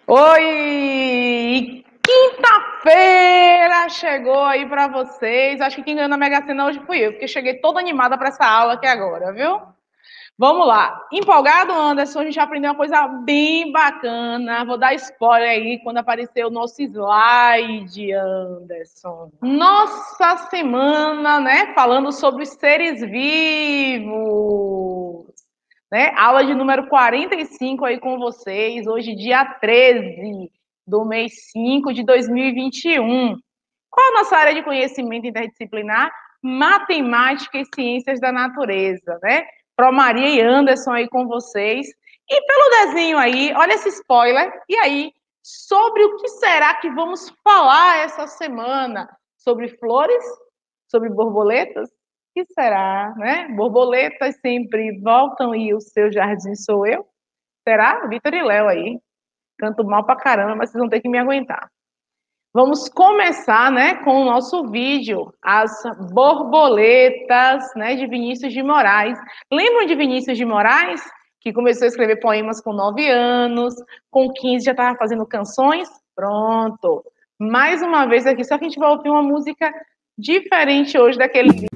Oi! Quinta-feira chegou aí para vocês. Acho que quem ganhou na Mega Sena hoje fui eu, porque cheguei toda animada para essa aula aqui agora, viu? Vamos lá. Empolgado, Anderson? A gente aprendeu uma coisa bem bacana. Vou dar spoiler aí quando aparecer o nosso slide, Anderson. Nossa semana, né? Falando sobre os seres vivos. Né? Aula de número 45 aí com vocês, hoje dia 13 do mês 5 de 2021. Qual a nossa área de conhecimento interdisciplinar? Matemática e ciências da natureza, né? Pro Maria e Anderson aí com vocês. E pelo desenho aí, olha esse spoiler. E aí, sobre o que será que vamos falar essa semana? Sobre flores? Sobre borboletas? O que será, né? Borboletas sempre voltam e o seu jardim sou eu? Será? Vitor e Léo aí. Canto mal pra caramba, mas vocês vão ter que me aguentar. Vamos começar, né, com o nosso vídeo, as borboletas, né, de Vinícius de Moraes. Lembram de Vinícius de Moraes? Que começou a escrever poemas com 9 anos, com 15 já estava fazendo canções? Pronto. Mais uma vez aqui, só que a gente vai ouvir uma música diferente hoje daquele vídeo.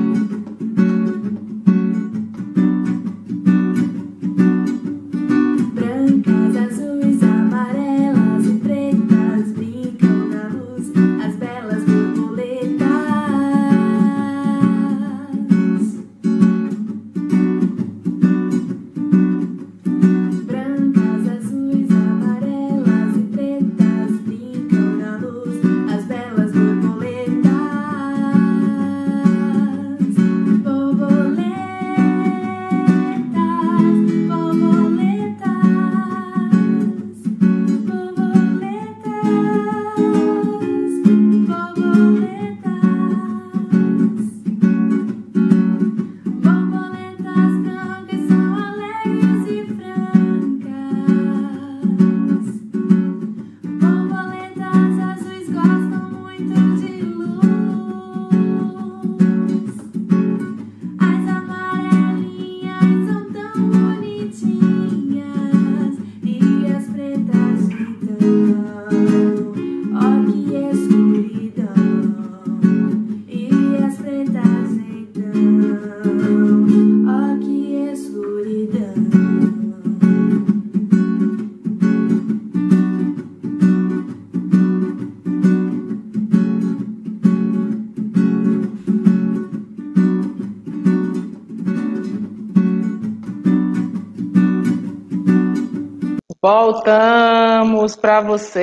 Voltamos para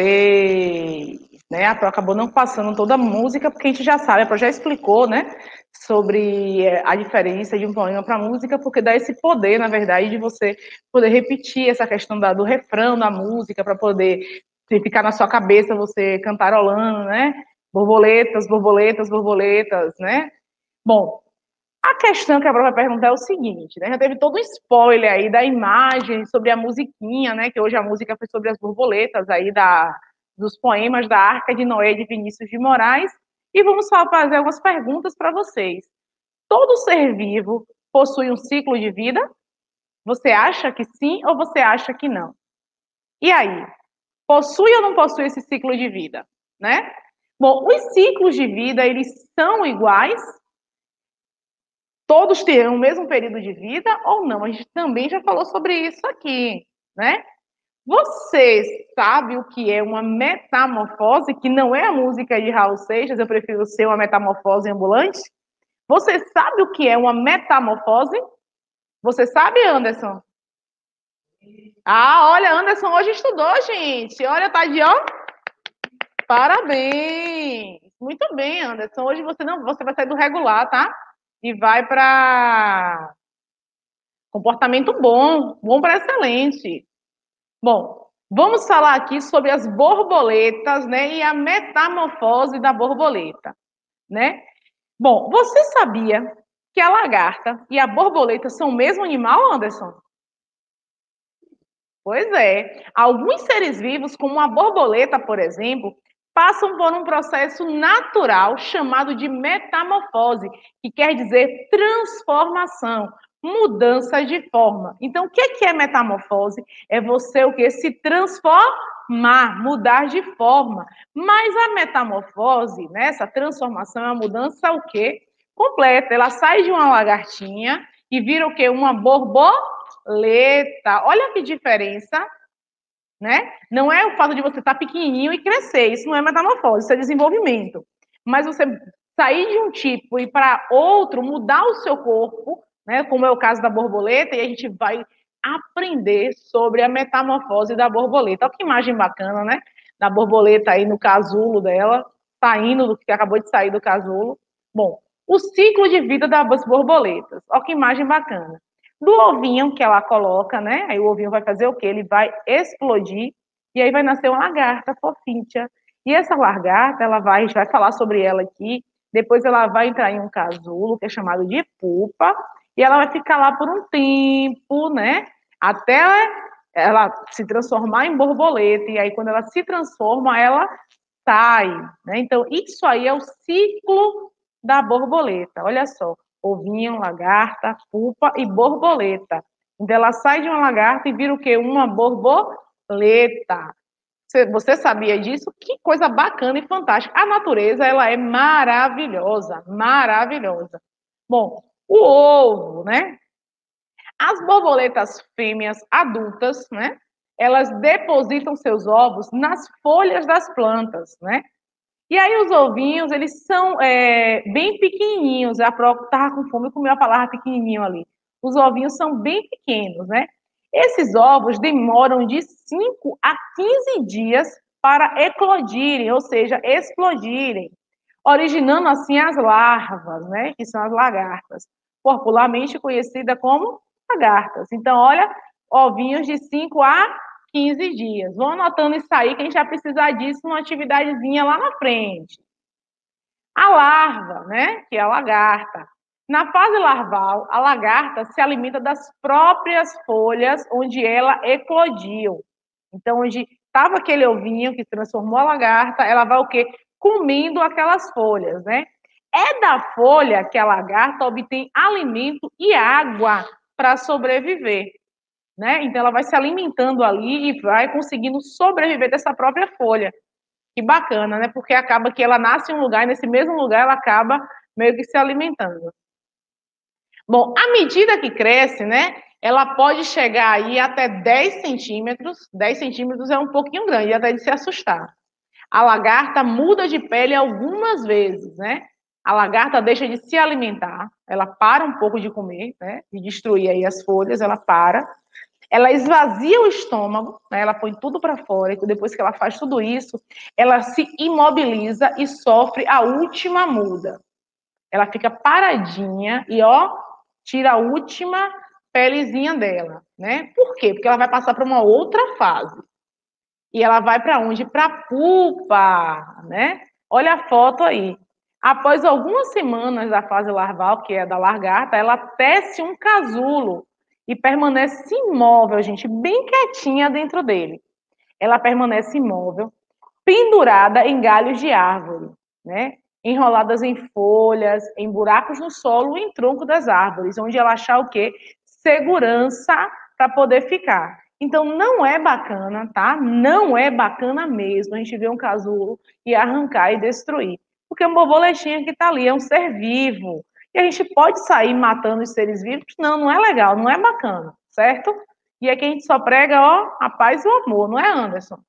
vocês. Né? A Pro acabou não passando toda a música, porque a gente já sabe, a Pro já explicou, né, sobre a diferença de um poema para música, porque dá esse poder, na verdade, de você poder repetir essa questão do refrão da música, para poder ficar na sua cabeça, você cantarolando, né? Borboletas, borboletas, borboletas, né? Bom, a questão que a Pro vai perguntar é o seguinte, né? Já teve todo um spoiler aí da imagem sobre a musiquinha, né? Que hoje a música foi sobre as borboletas aí dos poemas da Arca de Noé de Vinícius de Moraes. E vamos fazer algumas perguntas para vocês. Todo ser vivo possui um ciclo de vida? Você acha que sim ou você acha que não? E aí? Possui ou não possui esse ciclo de vida, né? Bom, os ciclos de vida, eles são iguais? Todos terão o mesmo período de vida ou não? A gente também já falou sobre isso aqui, né? Você sabe o que é uma metamorfose, que não é a música de Raul Seixas, eu prefiro ser uma metamorfose ambulante? Você sabe o que é uma metamorfose? Você sabe, Anderson? Ah, olha, Anderson hoje estudou, gente. Olha, tá de ó. Parabéns. Muito bem, Anderson. Hoje você vai sair do regular, tá? E vai para comportamento bom, bom para excelente. Bom, vamos falar aqui sobre as borboletas, né, e a metamorfose da borboleta, né? Bom, você sabia que a lagarta e a borboleta são o mesmo animal, Anderson? Pois é. Alguns seres vivos, como a borboleta, por exemplo, passam por um processo natural chamado de metamorfose, que quer dizer transformação, mudança de forma. Então, o que é metamorfose? É você o que? Se transformar. formar, mudar de forma. Mas a metamorfose, né, essa transformação é uma mudança o quê? Completa. Ela sai de uma lagartinha e vira o quê? Uma borboleta. Olha que diferença, né? Não é o fato de você estar pequenininho e crescer, isso não é metamorfose, isso é desenvolvimento. Mas você sair de um tipo e ir para outro, mudar o seu corpo, né? Como é o caso da borboleta, e a gente vai aprender sobre a metamorfose da borboleta. Olha que imagem bacana, né? Da borboleta aí no casulo dela, saindo do que acabou de sair do casulo. Bom, o ciclo de vida das borboletas. Olha que imagem bacana. Do ovinho que ela coloca, né? Aí o ovinho vai fazer o quê? Ele vai explodir e aí vai nascer uma lagarta fofinha. E essa lagarta, a gente vai falar sobre ela aqui, depois ela vai entrar em um casulo, que é chamado de pupa, e ela vai ficar lá por um tempo, né? Até ela se transformar em borboleta, e aí quando ela se transforma, ela sai, né? Então, isso aí é o ciclo da borboleta. Olha só, ovinho, lagarta, pupa e borboleta. Então, ela sai de uma lagarta e vira o quê? Uma borboleta. Você sabia disso? Que coisa bacana e fantástica. A natureza, ela é maravilhosa, maravilhosa. Bom, o ovo, né? As borboletas fêmeas adultas, né? Elas depositam seus ovos nas folhas das plantas, né? E aí os ovinhos, eles são bem pequenininhos. A Pro estava com fome e comeu a palavra pequenininho ali. Os ovinhos são bem pequenos, né? Esses ovos demoram de 5 a 15 dias para eclodirem, ou seja, explodirem, originando assim as larvas, né? Que são as lagartas, popularmente conhecida como lagartas. Então, olha, ovinhos de 5 a 15 dias. Vão anotando isso aí, que a gente vai precisar disso numa atividadezinha lá na frente. A larva, né, que é a lagarta. Na fase larval, a lagarta se alimenta das próprias folhas onde ela eclodiu. Então, onde estava aquele ovinho que transformou a lagarta, ela vai o quê? Comendo aquelas folhas, né? É da folha que a lagarta obtém alimento e água para sobreviver, né? Então, ela vai se alimentando ali e vai conseguindo sobreviver dessa própria folha. Que bacana, né? Porque acaba que ela nasce em um lugar e nesse mesmo lugar ela acaba meio que se alimentando. Bom, à medida que cresce, né? Ela pode chegar aí até 10 centímetros. 10 centímetros é um pouquinho grande, até de se assustar. A lagarta muda de pele algumas vezes, né? A lagarta deixa de se alimentar, ela para um pouco de comer, né? De destruir aí as folhas, ela para. Ela esvazia o estômago, né? Ela põe tudo para fora, e depois que ela faz tudo isso, ela se imobiliza e sofre a última muda. Ela fica paradinha e, ó, tira a última pelezinha dela, né? Por quê? Porque ela vai passar para uma outra fase. E ela vai para onde? Para a pupa, né? Olha a foto aí. Após algumas semanas da fase larval, que é da lagarta, ela tece um casulo e permanece imóvel, gente, bem quietinha dentro dele. Ela permanece imóvel, pendurada em galhos de árvore, né? Enroladas em folhas, em buracos no solo e em tronco das árvores, onde ela achar o quê? Segurança para poder ficar. Então, não é bacana, tá? Não é bacana mesmo a gente ver um casulo e arrancar e destruir. Porque é uma borboletinha que está ali, é um ser vivo. E a gente pode sair matando os seres vivos? Não, não é legal, não é bacana, certo? E aqui a gente só prega, ó, a paz e o amor, não é, Anderson?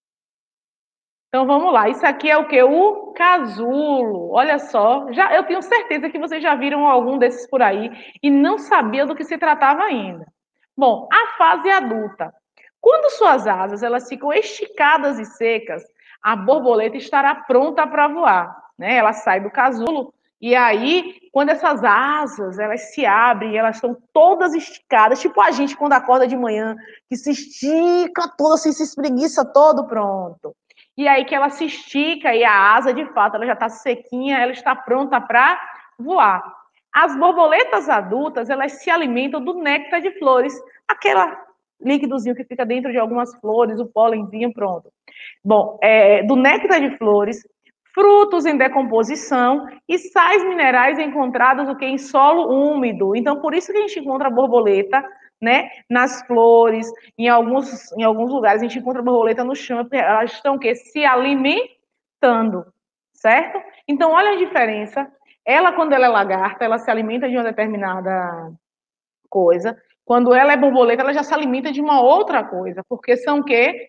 Então vamos lá, isso aqui é o que? O casulo. Olha só, eu tenho certeza que vocês já viram algum desses por aí e não sabiam do que se tratava ainda. Bom, a fase adulta. Quando suas asas elas ficam esticadas e secas, a borboleta estará pronta para voar, né? Ela sai do casulo e aí, quando essas asas elas se abrem, elas estão todas esticadas, tipo a gente quando acorda de manhã, que se estica toda, assim, se espreguiça todo, pronto. E aí que ela se estica e a asa, de fato, ela já está sequinha, ela está pronta para voar. As borboletas adultas, elas se alimentam do néctar de flores, aquela líquidozinho que fica dentro de algumas flores, o pólenzinho, pronto. Bom, do néctar de flores, frutos em decomposição e sais minerais encontrados o que em solo úmido. Então, por isso que a gente encontra a borboleta né? Nas flores, em alguns lugares a gente encontra borboleta no chão, elas estão o quê? Se alimentando, certo? Então, olha a diferença. Ela, quando ela é lagarta, ela se alimenta de uma determinada coisa. Quando ela é borboleta, ela já se alimenta de uma outra coisa, porque são o quê?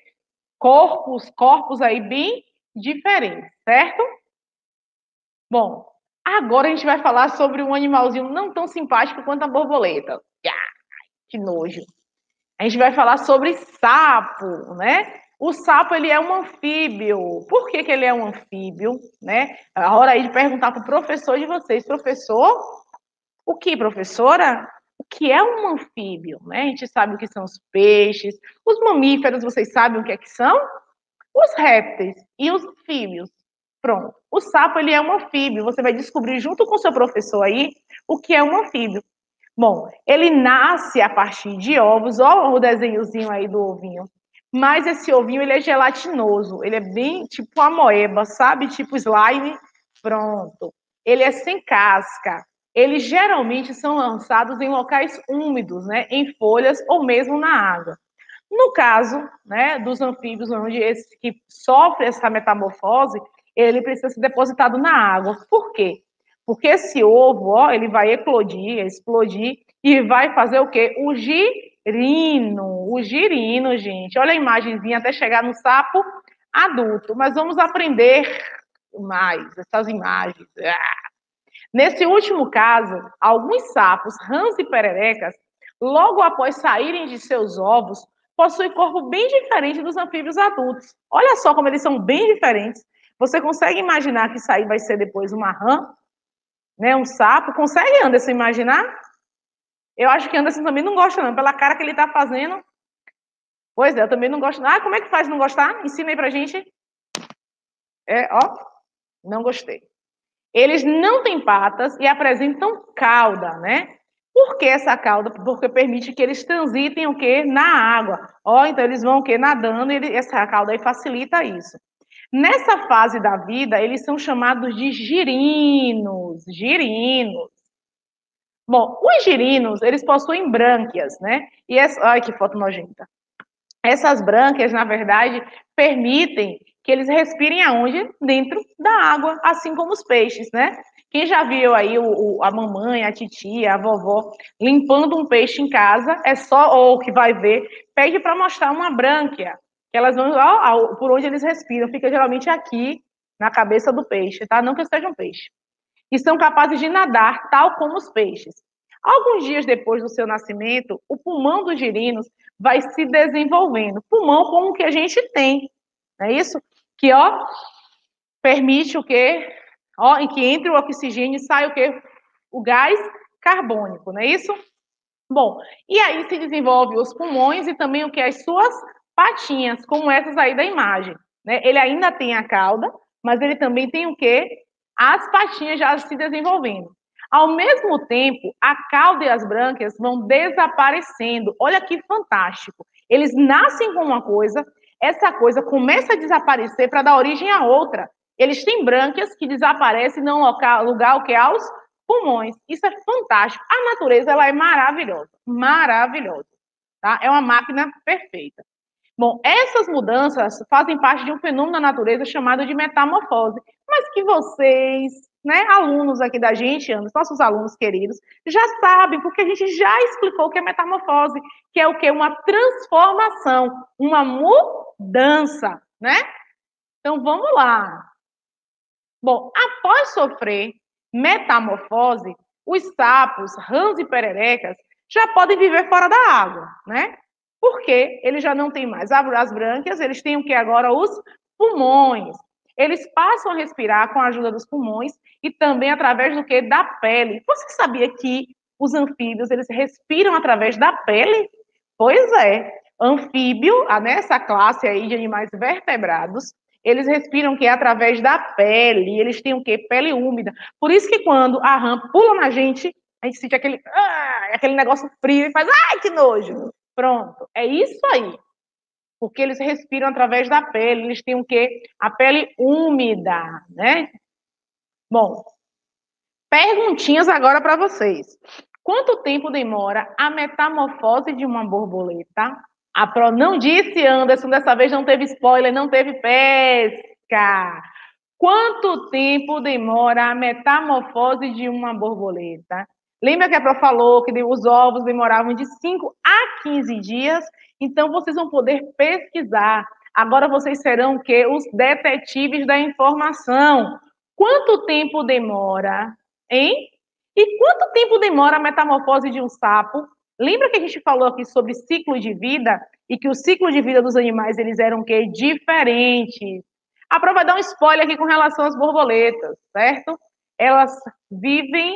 Corpos aí bem diferentes, certo? Bom, agora a gente vai falar sobre um animalzinho não tão simpático quanto a borboleta. Que nojo. A gente vai falar sobre sapo, né? O sapo, ele é um anfíbio. Por que ele é um anfíbio, né? A hora aí de perguntar para o professor de vocês. Professor, o que, professora? O que é um anfíbio, né? A gente sabe o que são os peixes. Os mamíferos, vocês sabem o que é que são? Os répteis e os anfíbios. Pronto. O sapo, ele é um anfíbio. Você vai descobrir junto com o seu professor aí o que é um anfíbio. Bom, ele nasce a partir de ovos, ó o desenhozinho aí do ovinho. Mas esse ovinho, ele é gelatinoso, ele é bem tipo amoeba, sabe? Tipo slime. Pronto. Ele é sem casca. Eles geralmente são lançados em locais úmidos, né? Em folhas ou mesmo na água. No caso, né, dos anfíbios, onde esse que sofre essa metamorfose, ele precisa ser depositado na água. Por quê? Porque esse ovo, ó, ele vai eclodir, explodir e vai fazer o quê? O girino. O girino, gente. Olha a imagenzinha até chegar no sapo adulto. Mas vamos aprender mais essas imagens. Nesse último caso, alguns sapos, rãs e pererecas, logo após saírem de seus ovos, possuem corpo bem diferente dos anfíbios adultos. Olha só como eles são bem diferentes. Você consegue imaginar que isso aí vai ser depois uma rã, né, um sapo? Consegue, Anderson, imaginar? Eu acho que Anderson também não gosta, não. Pela cara que ele está fazendo. Pois é, eu também não gosto. Ah, como é que faz não gostar? Ensina aí pra gente. Ó, não gostei. Eles não têm patas e apresentam cauda, né? Por que essa cauda? Porque permite que eles transitem o quê? Na água. Ó, então eles vão o quê? Nadando, e essa cauda aí facilita isso. Nessa fase da vida, eles são chamados de girinos. Girinos. Bom, os girinos, eles possuem brânquias, né? E ai, que foto nojenta. Essas brânquias, na verdade, permitem que eles respirem aonde? Dentro da água, assim como os peixes, né? Quem já viu aí a mamãe, a titia, a vovó limpando um peixe em casa, é só, ou que vai ver, pede para mostrar uma brânquia, que elas vão, por onde eles respiram, fica geralmente aqui, na cabeça do peixe, tá? Não que seja um peixe. E são capazes de nadar, tal como os peixes. Alguns dias depois do seu nascimento, o pulmão dos girinos vai se desenvolvendo. Pulmão como o que a gente tem, não é isso? Que, ó, permite o quê? Ó, em que entre o oxigênio e sai o quê? O gás carbônico, não é isso? Bom, e aí se desenvolve os pulmões e também o que? As suas patinhas, como essas aí da imagem, né? Ele ainda tem a cauda, mas ele também tem o quê? As patinhas já se desenvolvendo. Ao mesmo tempo, a cauda e as brânquias vão desaparecendo. Olha que fantástico. Eles nascem com uma coisa, essa coisa começa a desaparecer para dar origem a outra. Eles têm brânquias que desaparecem no lugar o que aos pulmões. Isso é fantástico. A natureza ela é maravilhosa, maravilhosa, tá? É uma máquina perfeita. Bom, essas mudanças fazem parte de um fenômeno da natureza chamado de metamorfose, mas que vocês, né, alunos aqui da gente, nossos alunos queridos, já sabem, porque a gente já explicou o que é metamorfose, que é o que? Uma transformação, uma mudança, né? Então, vamos lá. Bom, após sofrer metamorfose, os sapos, rãs e pererecas já podem viver fora da água, né? Porque eles já não têm mais as brânquias, eles têm o que agora? Os pulmões. Eles passam a respirar com a ajuda dos pulmões e também através do que? Da pele. Você sabia que os anfíbios, eles respiram através da pele? Pois é. Anfíbio, nessa classe aí de animais vertebrados, eles respiram que é através da pele, eles têm o quê? Pele úmida. Por isso que quando a rã pula na gente, a gente sente aquele negócio frio e faz, ai, que nojo. Pronto, é isso aí. Porque eles respiram através da pele, eles têm o quê? A pele úmida, né? Bom, perguntinhas agora para vocês. Quanto tempo demora a metamorfose de uma borboleta? Não disse, Anderson, dessa vez não teve spoiler, não teve pesca. Quanto tempo demora a metamorfose de uma borboleta? Lembra que a Pro falou que os ovos demoravam de 5 a 15 dias? Então, vocês vão poder pesquisar. Agora vocês serão o quê? Os detetives da informação. Quanto tempo demora, hein? E quanto tempo demora a metamorfose de um sapo? Lembra que a gente falou aqui sobre ciclo de vida e que o ciclo de vida dos animais eles eram o quê? Diferentes. A Prova vai dar um spoiler aqui com relação às borboletas, certo? Elas vivem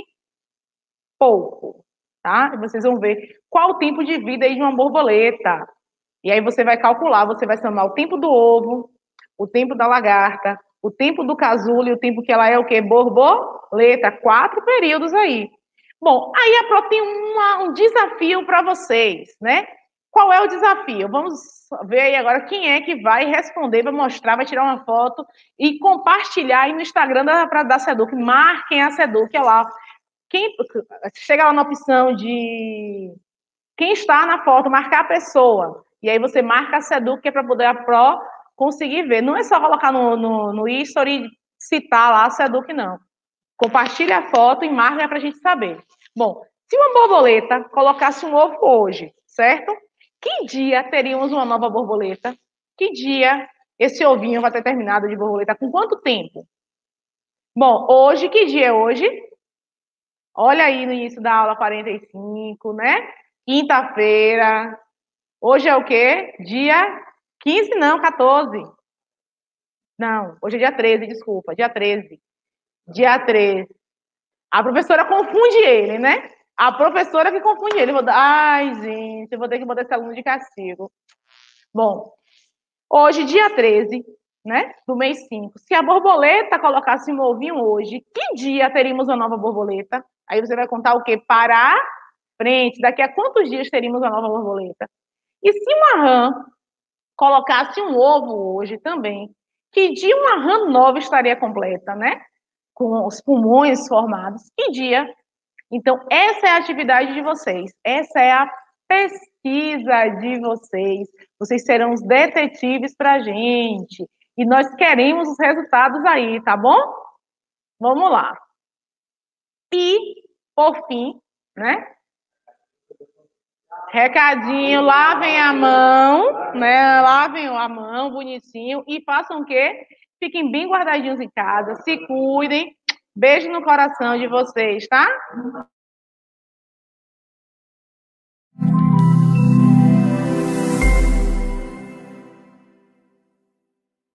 pouco, tá? E vocês vão ver qual o tempo de vida aí de uma borboleta. E aí você vai calcular, você vai somar o tempo do ovo, o tempo da lagarta, o tempo do casulo e o tempo que ela é o quê? Borboleta. 4 períodos aí. Bom, aí a Pro tem um desafio para vocês, né? Qual é o desafio? Vamos ver aí agora quem é que vai responder, vai mostrar, vai tirar uma foto e compartilhar aí no Instagram da Seduc. Marquem a Seduc, olha lá. Quem chega lá na opção de quem está na foto, marcar a pessoa. E aí você marca a Seduc, que é para poder a Pro conseguir ver. Não é só colocar no history e citar lá a Seduc, não. Compartilha a foto e marca para a gente saber. Bom, se uma borboleta colocasse um ovo hoje, certo? Que dia teríamos uma nova borboleta? Que dia esse ovinho vai ter terminado de borboleta? Com quanto tempo? Bom, hoje, que dia é hoje? Olha aí no início da aula 45, né? Quinta-feira. Hoje é o quê? Dia 15, não, 14. Não, hoje é dia 13, desculpa, dia 13. Dia 13. A professora confunde ele, né? A professora que confunde ele. Ai, gente, eu vou ter que botar esse aluno de castigo. Bom, hoje, dia 13, né? Do mês 5. Se a borboleta colocasse um ovinho hoje, que dia teríamos uma nova borboleta? Aí você vai contar o quê? Para frente. Daqui a quantos dias teríamos uma nova borboleta? E se uma rã colocasse um ovo hoje também, que dia uma rã nova estaria completa, né? Com os pulmões formados. Que dia? Então, essa é a atividade de vocês. Essa é a pesquisa de vocês. Vocês serão os detetives para a gente. E nós queremos os resultados aí, tá bom? Vamos lá. E, por fim, né? Recadinho, lavem a mão, né? Lavem a mão, bonitinho. E façam o quê? Fiquem bem guardadinhos em casa. Se cuidem. Beijo no coração de vocês, tá?